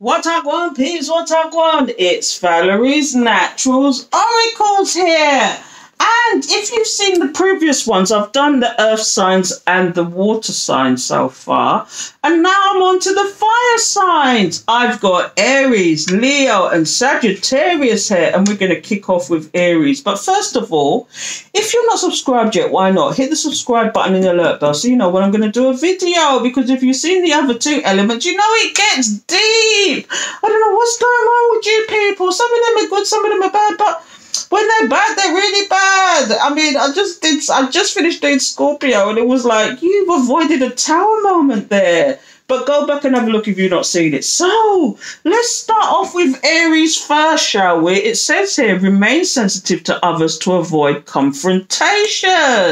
What I want, peace, what I want. It's Valerie's Naturals Oracles here. And if you've seen the previous ones, I've done the earth signs and the water signs so far. And now I'm on to the fire signs. I've got Aries, Leo and Sagittarius here. And we're going to kick off with Aries. But first of all, if you're not subscribed yet, why not? Hit the subscribe button and the alert bell so you know when I'm going to do a video. Because if you've seen the other two elements, you know it gets deep. I don't know what's going on with you people. Some of them are good, some of them are bad, but when they're bad, they're really bad. I mean, I just finished doing Scorpio and it was like, you've avoided a tower moment there. But go back and have a look if you've not seen it. So, let's start off with Aries first, shall we? It says here, remain sensitive to others to avoid confrontation.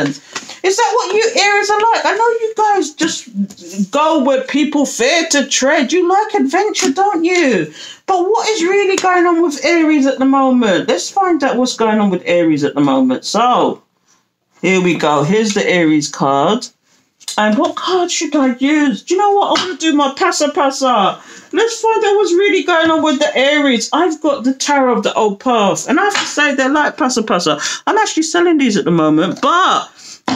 Is that what you Aries are like? I know you guys just go where people fear to tread. You like adventure, don't you? But what is really going on with Aries at the moment? Let's find out what's going on with Aries at the moment. So, here we go. Here's the Aries card. And what card should I use? Do you know what? I'm going to do my Pasa. Let's find out what's really going on with the Aries. I've got the Tarot of the Old Path. And I have to say, they're like Pasa. I'm actually selling these at the moment, but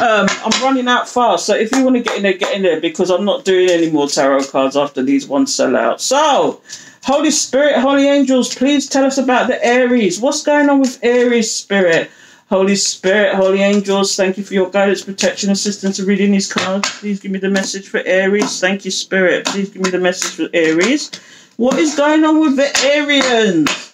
I'm running out fast. So if you want to get in there, because I'm not doing any more tarot cards after these ones sell out. So, Holy Spirit, Holy Angels, please tell us about the Aries. What's going on with Aries, Spirit? Holy Spirit, Holy Angels, thank you for your guidance, protection, assistance in reading these cards. Please give me the message for Aries. Thank you, Spirit. Please give me the message for Aries. What is going on with the Arians?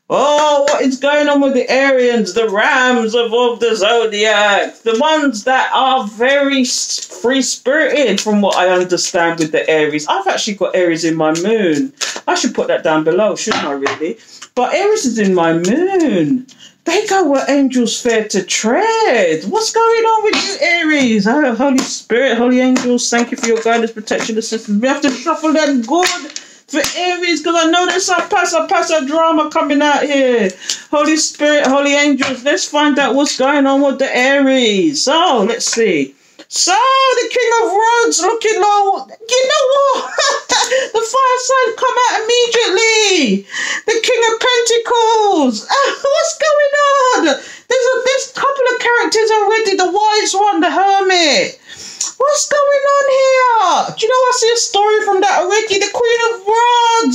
Oh, what is going on with the Arians? The Rams of the Zodiac. The ones that are very free-spirited, from what I understand with the Aries. I've actually got Aries in my moon. I should put that down below, shouldn't I, really? But Aries is in my moon. They go where angels fear to tread. What's going on with you, Aries? Oh, Holy Spirit, Holy Angels, thank you for your guidance, protection, assistance. We have to shuffle that good for Aries because I know there's some Pasa drama coming out here. Holy Spirit, Holy Angels, let's find out what's going on with the Aries. So, let's see. So, the King of Rods looking low. You know what? The fire sign come out immediately. The King of Pentacles. What's going on? There's a couple of characters already. The Wise One, the Hermit. What's going on here? Do you know I see a story from that already? The Queen of Rods.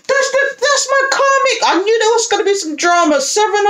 That's my karmic. I knew there was going to be some drama. Seven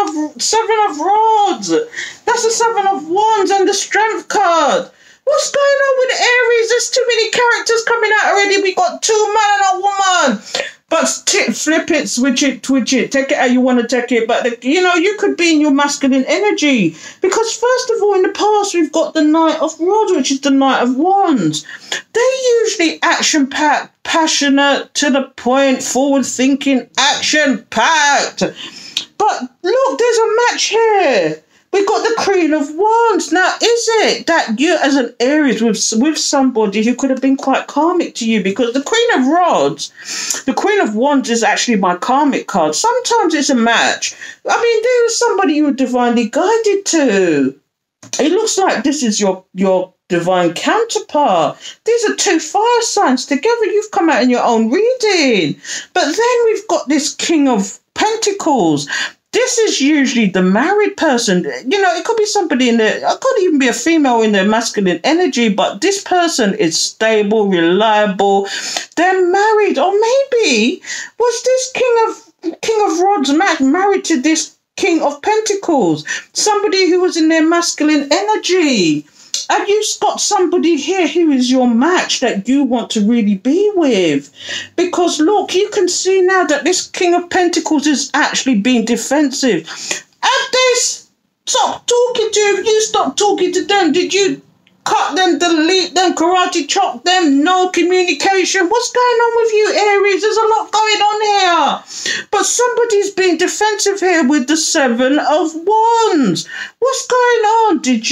of Rods. That's the Seven of Wands and the Strength card. What's going on with Aries? There's too many characters coming out already. We got two men and a woman. But flip it, switch it, twitch it. Take it how you want to take it. But, you could be in your masculine energy. Because, first of all, in the past, we've got the Knight of Rods, which is the Knight of Wands. They're usually action-packed, passionate, to the point, forward-thinking, action-packed. But, look, there's a match here. We've got the Queen of Wands. Now, is it that you, as an Aries, with somebody who could have been quite karmic to you? Because the Queen of Rods, the Queen of Wands is actually my karmic card. Sometimes it's a match. I mean, there is somebody you were divinely guided to. It looks like this is your divine counterpart. These are two fire signs together. You've come out in your own reading. But then we've got this King of Pentacles. This is usually the married person. It could be somebody it could even be a female in their masculine energy, but this person is stable, reliable. They're married, or maybe was this King of Rods married to this King of Pentacles, somebody who was in their masculine energy. Have you got somebody here who is your match that you want to really be with? Because, look, you can see now that this King of Pentacles is actually being defensive. Have they stopped talking to you? Have you stopped talking to them? Did you cut them, delete them, karate chop them? No communication. What's going on with you, Aries? There's a lot going on here. But somebody's being defensive here with the Seven of Wands. What's going on? Did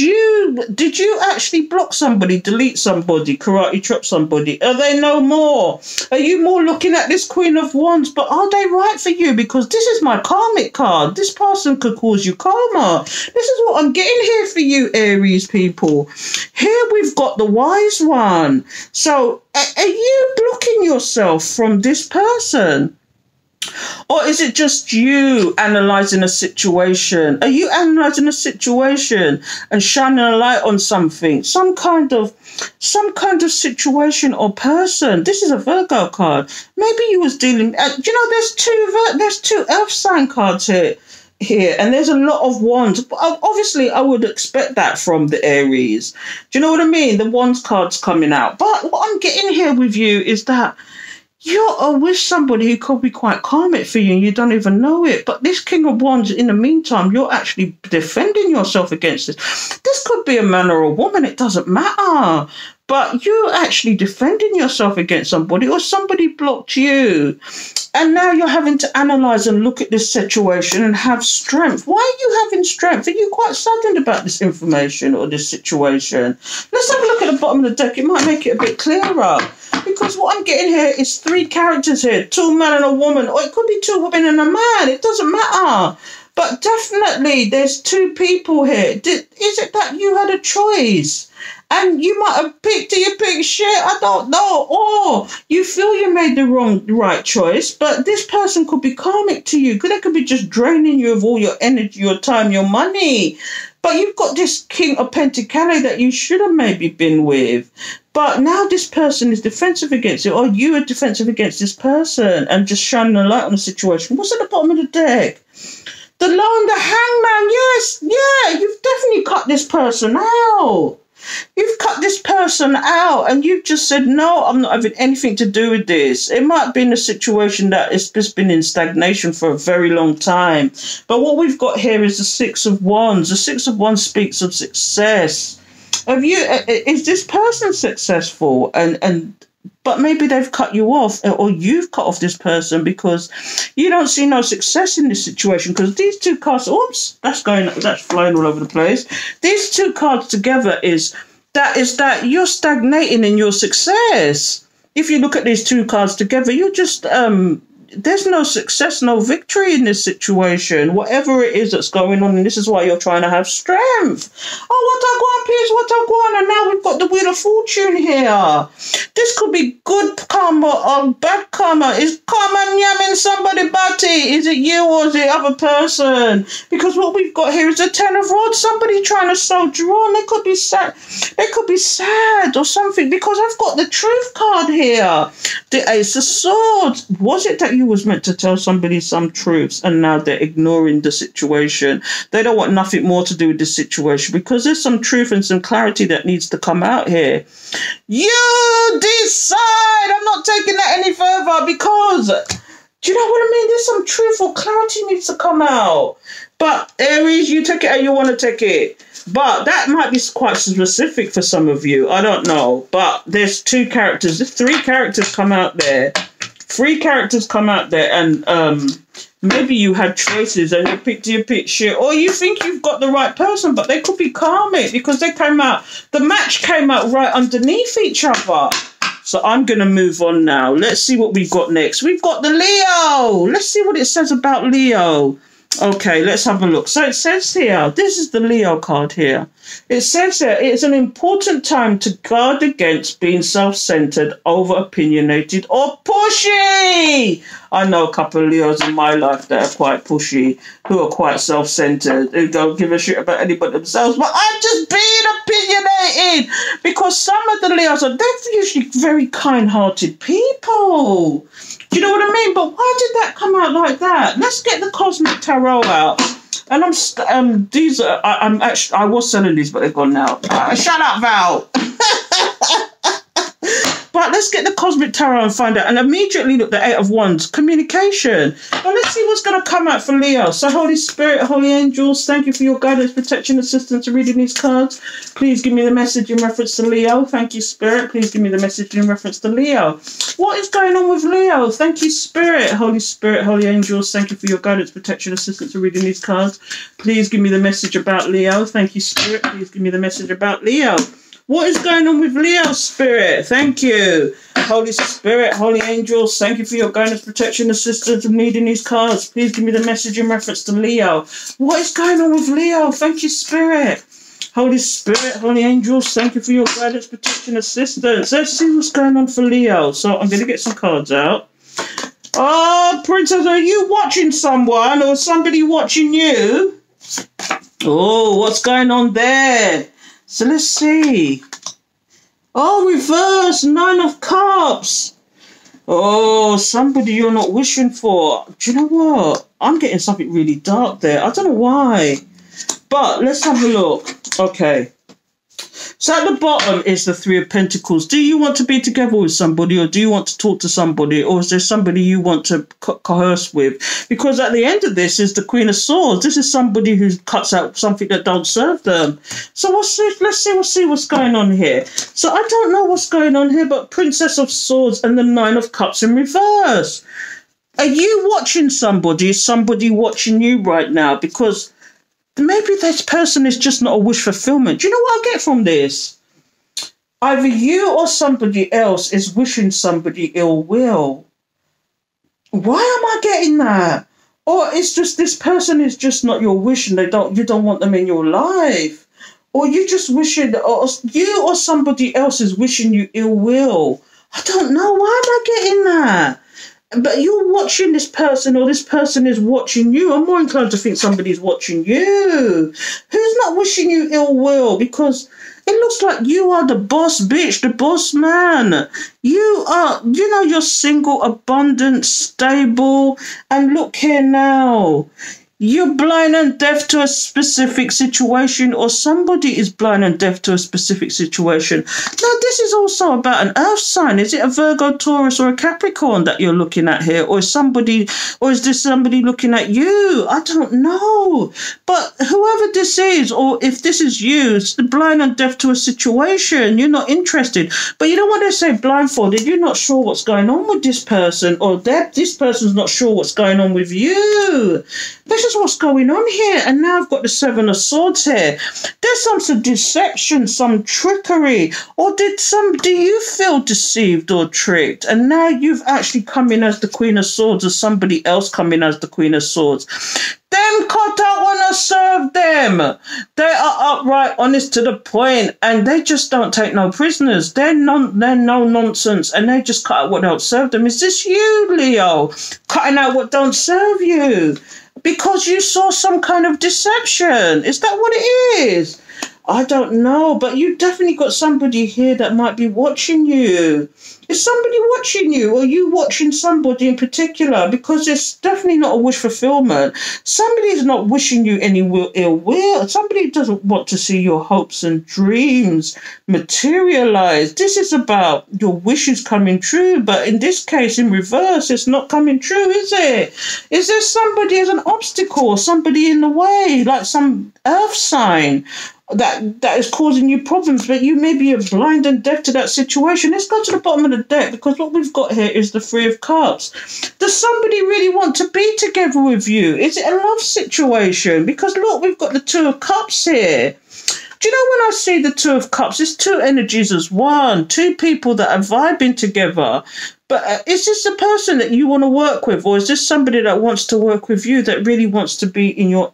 you actually block somebody, delete somebody, karate chop somebody? Are they no more? Are you more looking at this Queen of Wands? But are they right for you? Because this is my karmic card. This person could cause you karma. This is what I'm getting here for you, Aries people. Here we've got the Wise One. So are you blocking yourself from this person? Or is it just you analysing a situation? Are you analysing a situation and shining a light on something? Some kind of situation or person. This is a Virgo card. Maybe you was dealing. There's two Earth sign cards here, and there's a lot of wands. Obviously, I would expect that from the Aries. Do you know what I mean? The wands card's coming out. But what I'm getting here with you is that you're with somebody who could be quite karmic for you and you don't even know it. But this King of Wands, in the meantime, you're actually defending yourself against this. This could be a man or a woman. It doesn't matter. But you're actually defending yourself against somebody, or somebody blocked you. And now you're having to analyse and look at this situation and have strength. Why are you having strength? Are you quite saddened about this information or this situation? Let's have a look at the bottom of the deck. It might make it a bit clearer. Because what I'm getting here is three characters here. Two men and a woman. Or it could be two women and a man. It doesn't matter. But definitely there's two people here. Is it that you had a choice? And you might have picked shit, I don't know. Or you feel you made the right choice, but this person could be karmic to you. They could be just draining you of all your energy, your time, your money. But you've got this King of Pentacles that you should have maybe been with. But now this person is defensive against it, or you are defensive against this person and just shining a light on the situation. What's at the bottom of the deck? The Lone, the Hangman. Yes, yeah, you've definitely cut this person out. You've cut this person out and you've just said, no, I'm not having anything to do with this. It might have been a situation that has just been in stagnation for a very long time. But what we've got here is the Six of Wands. The Six of Wands speaks of success. Is this person successful? But maybe they've cut you off, or you've cut off this person because you don't see no success in this situation. Because these two cards, that's flying all over the place. These two cards together is that you're stagnating in your success. If you look at these two cards together, you're just there's no success, no victory in this situation, whatever it is that's going on, and this is why you're trying to have strength. Oh, what I want, please, what I want, and now we've got the Wheel of Fortune here. This could be good karma or bad karma. Is karma yamming somebody batty? Is it you or is it other person? Because what we've got here is a Ten of Rods. Somebody trying to soldier on. They could be sad. They could be sad or something, because I've got the Truth card here. The Ace of Swords. Was it that you was meant to tell somebody some truths and now they're ignoring the situation? They don't want nothing more to do with this situation because there's some truth and some clarity that needs to come out here. You decide. I'm not taking that any further because, do you know what I mean? There's some truth or clarity needs to come out. But Aries, you take it how you want to take it. But that might be quite specific for some of you. I don't know. But there's three characters come out there. Three characters come out there, and maybe you had choices and you picked your shit, or you think you've got the right person, but they could be karmic because they came out. The match came out right underneath each other. So I'm going to move on now. Let's see what we've got next. We've got the Leo. Let's see what it says about Leo. Okay, let's have a look. So it says here, this is the Leo card here. It says here, it's an important time to guard against being self-centered, over-opinionated, or pushy. I know a couple of Leos in my life that are quite pushy, who are quite self-centered, who don't give a shit about anybody themselves. But I'm just being opinionated because some of the Leos they're usually very kind-hearted people. Do you know what I mean? But why did that come out like that? Let's get the Cosmic Tarot out. And I was selling these, but they're gone now. Shut up, Val. But let's get the Cosmic Tarot and find out. And immediately look, the Eight of Wands, communication. Well, let's see what's going to come out for Leo. So Holy Spirit, Holy Angels, thank you for your guidance, protection, assistance, and reading these cards. Please give me the message in reference to Leo. Thank you, Spirit. Please give me the message in reference to Leo. What is going on with Leo? Thank you, Spirit, Holy Angels. Thank you for your guidance, protection, assistance, and reading these cards. Please give me the message about Leo. Thank you, Spirit. Please give me the message about Leo. What is going on with Leo, Spirit? Thank you. Holy Spirit, Holy Angels, thank you for your guidance, protection, assistance, and reading these cards. Please give me the message in reference to Leo. What is going on with Leo? Thank you, Spirit. Holy Spirit, Holy Angels, thank you for your guidance, protection, assistance. Let's see what's going on for Leo. So I'm going to get some cards out. Oh, Princess, are you watching someone or somebody watching you? Oh, what's going on there? So let's see. Oh, reverse, 9 of Cups. Oh, somebody you're not wishing for. Do you know what? I'm getting something really dark there. I don't know why. But let's have a look. Okay. So at the bottom is the 3 of Pentacles. Do you want to be together with somebody, or do you want to talk to somebody, or is there somebody you want to coerce with? Because at the end of this is the Queen of Swords. This is somebody who cuts out something that don't serve them. So let's see what's going on here. So I don't know what's going on here, but Princess of Swords and the 9 of Cups in reverse. Are you watching somebody? Is somebody watching you right now? Because maybe this person is just not a wish fulfillment. Do you know what I get from this? Either you or somebody else is wishing somebody ill will. Why am I getting that? Or it's just this person is just not your wish and you don't want them in your life. Or you just wishing, or you or somebody else is wishing you ill will. I don't know. Why am I getting that? But you're watching this person, or this person is watching you. I'm more inclined to think somebody's watching you. Who's not wishing you ill will? Because it looks like you are the boss bitch, the boss man. You are, you're single, abundant, stable. And look here now. You're blind and deaf to a specific situation, or somebody is blind and deaf to a specific situation. Now, this is also about an earth sign. Is it a Virgo, Taurus, or a Capricorn that you're looking at here? Or is this somebody looking at you? I don't know. But whoever this is, or if this is you, it's the blind and deaf to a situation. You're not interested. But you know what they say, blindfolded, you're not sure what's going on with this person, or this person's not sure what's going on with you. This is what's going on here. And now I've got the 7 of Swords here. There's some deception, some trickery. Or do you feel deceived or tricked? And now you've actually come in as the Queen of Swords, or somebody else come in as the Queen of Swords. Them cut out want to serve them. They are upright, honest, to the point, and they just don't take no prisoners. They're no nonsense, and they just cut out what don't serve them. Is this you, Leo, cutting out what don't serve you? Because you saw some kind of deception. Is that what it is? I don't know, but you definitely got somebody here that might be watching you. Is somebody watching you, or are you watching somebody in particular? Because it's definitely not a wish fulfillment. Somebody's not wishing you any ill will. Somebody doesn't want to see your hopes and dreams materialize. This is about your wishes coming true, but in this case, in reverse, it's not coming true, is it? Is there somebody as an obstacle, somebody in the way, like some earth sign that is causing you problems, but you maybe are blind and deaf to that situation? Let's go to the bottom of the deck, because what we've got here is the 3 of Cups. Does somebody really want to be together with you? Is it a love situation? Because look, we've got the 2 of Cups here. Do you know, when I see the 2 of Cups, it's 2 energies as one, 2 people that are vibing together. But is this a person that you want to work with, or is this somebody that wants to work with you, that really wants to be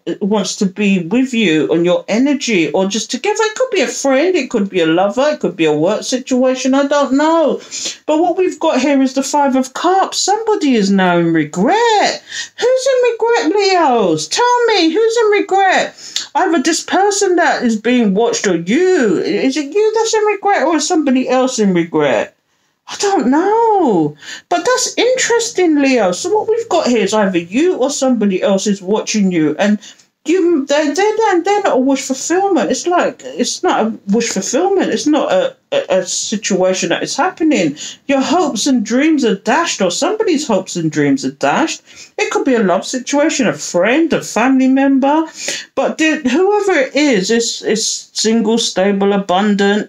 with you on your energy, or just together? It could be a friend, it could be a lover, it could be a work situation. I don't know. But what we've got here is the 5 of Cups. Somebody is now in regret. Who's in regret, Leos? Tell me, who's in regret? Either this person that is being watched, or you. Is it you that's in regret, or is somebody else in regret? I don't know. But that's interesting, Leo. So what we've got here is either you or somebody else is watching you, and they're not a wish fulfillment. It's not a wish fulfillment. It's not a situation that is happening. Your hopes and dreams are dashed, or somebody's hopes and dreams are dashed. It could be a love situation, a friend, a family member. But whoever it is single, stable, abundant,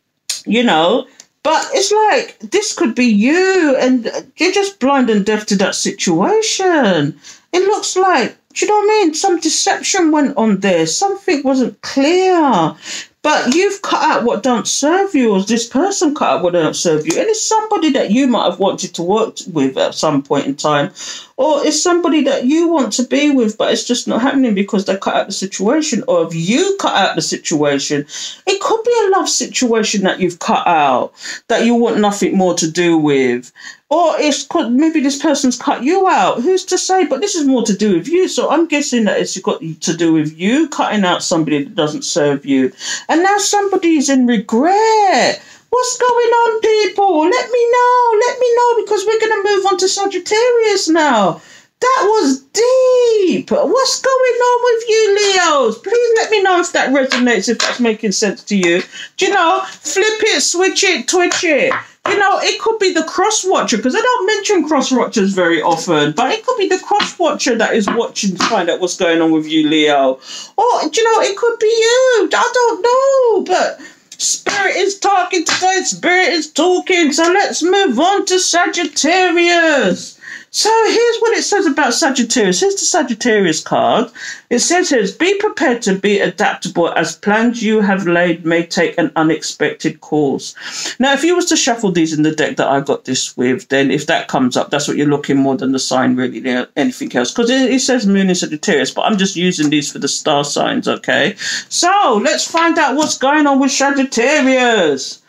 But it's like, this could be you, and you're just blind and deaf to that situation. It looks like, do you know what I mean? Some deception went on there. Something wasn't clear. But you've cut out what don't serve you, or this person cut out what don't serve you. And it's somebody that you might have wanted to work with at some point in time. Or it's somebody that you want to be with, but it's just not happening because they cut out the situation. Or if you cut out the situation, it could be a love situation that you've cut out, that you want nothing more to do with. Or maybe this person's cut you out. Who's to say? But this is more to do with you. So I'm guessing that it's got to do with you cutting out somebody that doesn't serve you. And now somebody's in regret. What's going on, people? Let me know, because we're going to move on to Sagittarius now. That was deep. What's going on with you, Leos? Please let me know if that resonates, if that's making sense to you. Do you know, flip it, switch it, twitch it. You know, it could be the cross-watcher, because I don't mention cross-watchers very often, but it could be the cross-watcher that is watching to find out what's going on with you, Leo. Or, do you know, it could be you. I don't know, but Spirit is talking today. Spirit is talking. So let's move on to Sagittarius. So here's what it says about Sagittarius. Here's the Sagittarius card. It says here, be prepared to be adaptable as plans you have laid may take an unexpected course. Now, if you was to shuffle these in the deck that I got this with, then if that comes up, that's what you're looking more than the sign, really, anything else. Because it says Moon in Sagittarius, but I'm just using these for the star signs, okay? So let's find out what's going on with Sagittarius.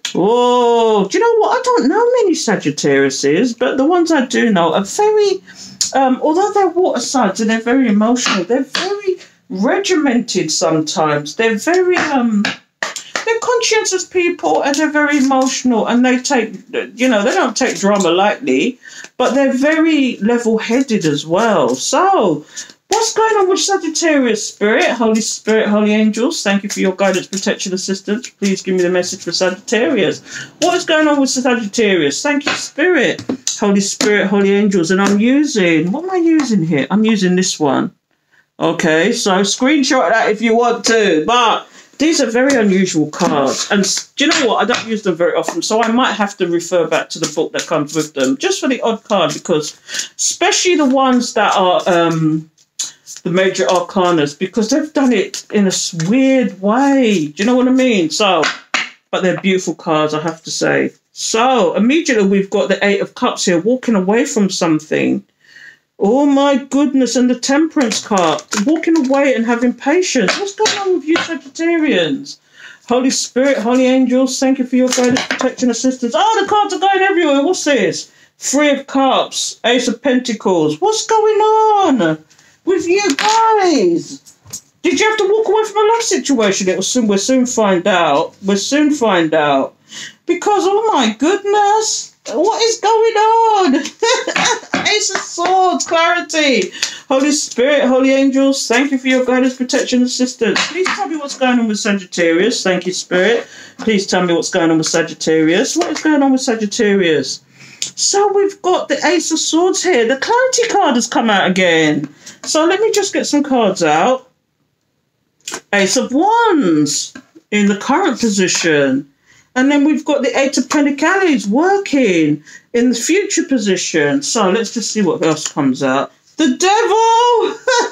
Oh, do you know what? I don't know many Sagittariuses, but the ones I do know are very, although they're water signs and they're very emotional, they're very regimented sometimes. They're very, they're conscientious people and they're very emotional, and they take, you know, they don't take drama lightly, but they're very level-headed as well. So, what's going on with Sagittarius, Spirit, Holy Angels? Thank you for your guidance, protection, assistance. Please give me the message for Sagittarius. What is going on with Sagittarius? Thank you, Spirit, Holy Angels. And I'm using, what am I using here? I'm using this one. Okay, so screenshot that if you want to. But these are very unusual cards. And do you know what? I don't use them very often, so I might have to refer back to the book that comes with them, just for the odd card, because especially the ones that are the major arcanas, because they've done it in a weird way. Do you know what I mean? So, but they're beautiful cards, I have to say. So, immediately we've got the Eight of Cups here, walking away from something. Oh my goodness, and the Temperance card, walking away and having patience. What's going on with you, Sagittarians? Holy Spirit, Holy Angels, thank you for your guidance, protection, assistance. Oh, the cards are going everywhere. What's this? Three of Cups, Ace of Pentacles. What's going on with you guys? Did you have to walk away from a love situation? We'll soon find out. We'll soon find out. Because, oh my goodness, what is going on? Ace of Swords, clarity. Holy Spirit, Holy Angels, thank you for your guidance, protection, assistance. Please tell me what's going on with Sagittarius. Thank you, Spirit. Please tell me what's going on with Sagittarius. What is going on with Sagittarius? So we've got the Ace of Swords here. The clarity card has come out again. So let me just get some cards out. Ace of Wands in the current position. And then we've got the Eight of Pentacles working in the future position. So let's just see what else comes out. The Devil!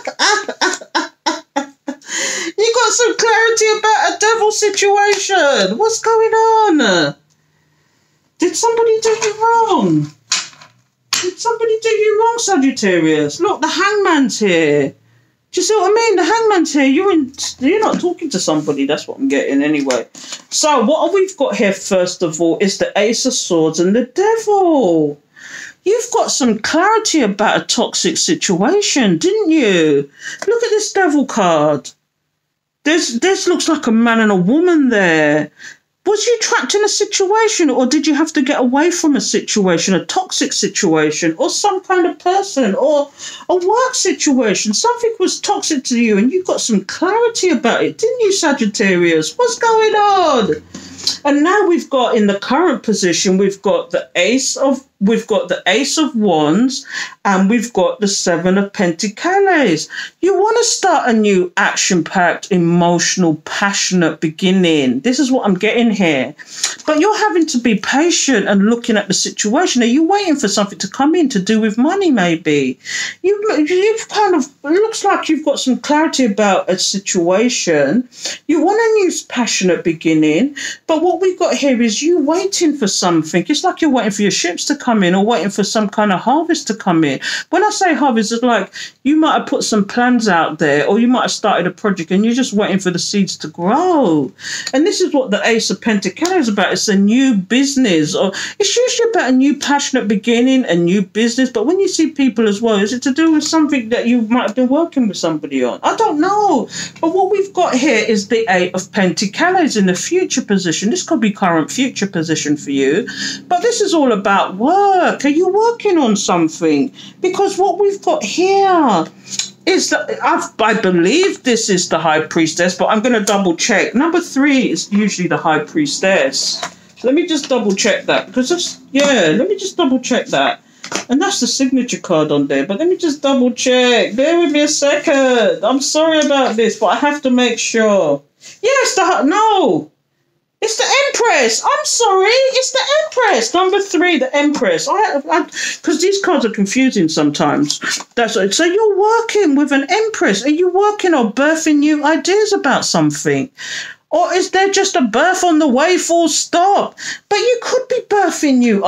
You got some clarity about a devil situation. What's going on? Did somebody do you wrong? Did somebody do you wrong, Sagittarius? Look, the Hangman's here. Do you see what I mean? The Hangman's here. You're not talking to somebody. That's what I'm getting anyway. So what we've got here, first of all, is the Ace of Swords and the Devil. You've got some clarity about a toxic situation, didn't you? Look at this Devil card. This looks like a man and a woman there. Was you trapped in a situation, or did you have to get away from a situation, a toxic situation, or some kind of person, or a work situation? Something was toxic to you and you got some clarity about it, didn't you, Sagittarius? What's going on? And now we've got, in the current position, we've got the Ace of Wands and we've got the Seven of Pentacles. You want to start a new action-packed, emotional, passionate beginning. This is what I'm getting here. But you're having to be patient and looking at the situation. Are you waiting for something to come in to do with money, maybe? You've kind of, it looks like you've got some clarity about a situation. You want a new passionate beginning. But what we've got here is you waiting for something. It's like you're waiting for your ships to come in or waiting for some kind of harvest to come in. When I say harvest, it's like you might have put some plans out there or you might have started a project and you're just waiting for the seeds to grow. And this is what the Ace of Pentacles is about. It's a new business, or it's usually about a new passionate beginning, a new business. But when you see people as well, is it to do with something that you might have been working with somebody on? I don't know. But what we've got here is the Eight of Pentacles in the future position. This could be current future position for you. But this is all about work. Are you working on something? Because what we've got here is that I believe this is the High Priestess, but I'm going to double check. Number 3 is usually the High Priestess. Let me just double check that, because let me just double check that. And that's the signature card on there, but let me just double check. Bear with me a second. I'm sorry about this, but I have to make sure. Yes, no. It's the Empress. I'm sorry. It's the Empress. Number 3, the Empress. Because these cards are confusing sometimes. That's right. So you're working with an Empress. Are you working on birthing new ideas about something? Or is there just a birth on the way, full stop? But you could be birthing new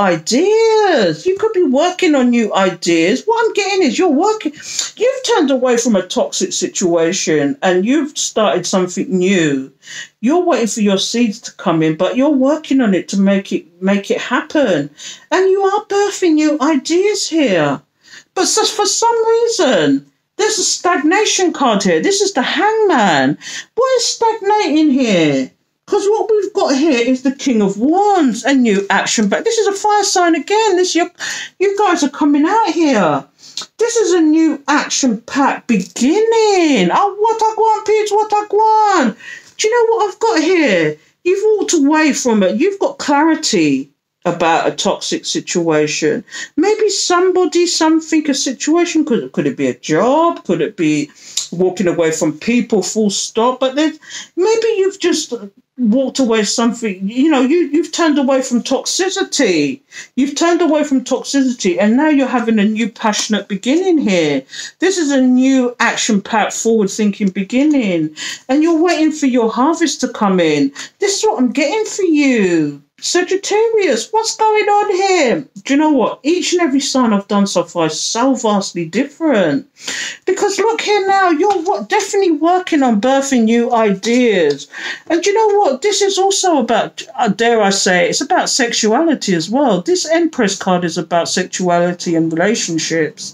ideas. You could be working on new ideas. What I'm getting is you've turned away from a toxic situation and you've started something new. You're waiting for your seeds to come in, but you're working on it to make it happen. And you are birthing new ideas here. But for some reason, there's a stagnation card here. This is the Hangman. What is stagnating here? Because what we've got here is the King of Wands, a new action. But this is a fire sign again. You guys are coming out here. This is a new action-packed beginning. Oh, what I want, Pete, what I want. Do you know what I've got here? You've walked away from it. You've got clarity about a toxic situation. Maybe somebody, something, a situation. Could it be a job? Could it be walking away from people, full stop? But then maybe you've just walked away something, you've turned away from toxicity. You've turned away from toxicity and now you're having a new passionate beginning here. This is a new action-packed, forward-thinking beginning. And you're waiting for your harvest to come in. This is what I'm getting for you. Sagittarius, what's going on here? Do you know what? Each and every sign I've done so far is so vastly different. Because look here now, you're definitely working on birthing new ideas. And you know what? This is also about, dare I say, it's about sexuality as well. This Empress card is about sexuality and relationships.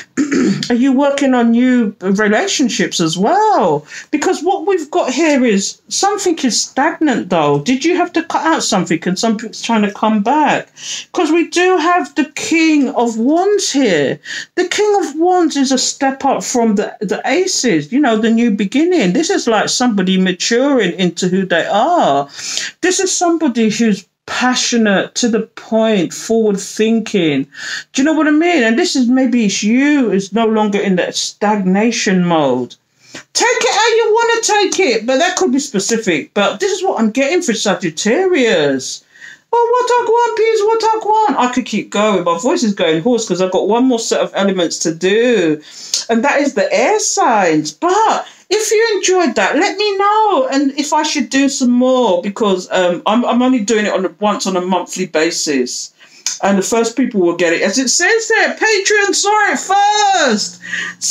Are you working on new relationships as well? Because what we've got here is something is stagnant though. Did you have to cut out something and something's trying to come back? Because we do have the King of Wands here. The King of Wands is a step up from the Aces, the new beginning. This is like somebody maturing into who they are. This is somebody who's passionate, to the point, forward thinking. Do you know what I mean? And this is maybe you is no longer in that stagnation mode. Take it how you want to take it, but that could be specific. But this is what I'm getting for Sagittarius. Oh, what I want, please, what I want. I could keep going. My voice is going hoarse because I've got one more set of elements to do. And that is the air signs. But if you enjoyed that, let me know. And if I should do some more, because I'm only doing it once on a monthly basis. And the first people will get it. As it says there, Patreon saw it first.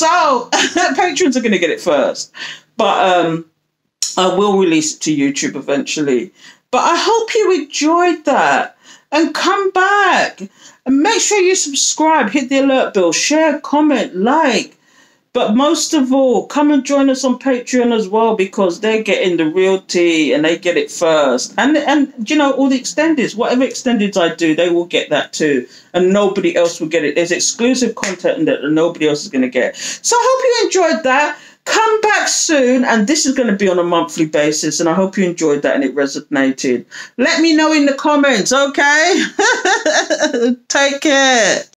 So patrons are going to get it first. But I will release it to YouTube eventually. But I hope you enjoyed that. And come back. And make sure you subscribe, hit the alert bell, share, comment, like. But most of all, come and join us on Patreon as well, because they're getting the real tea and they get it first. And all the extendeds, whatever extendeds I do, they will get that too. And nobody else will get it. There's exclusive content that nobody else is going to get. So I hope you enjoyed that. Come back soon, and this is going to be on a monthly basis, and I hope you enjoyed that and it resonated. Let me know in the comments, okay? Take care.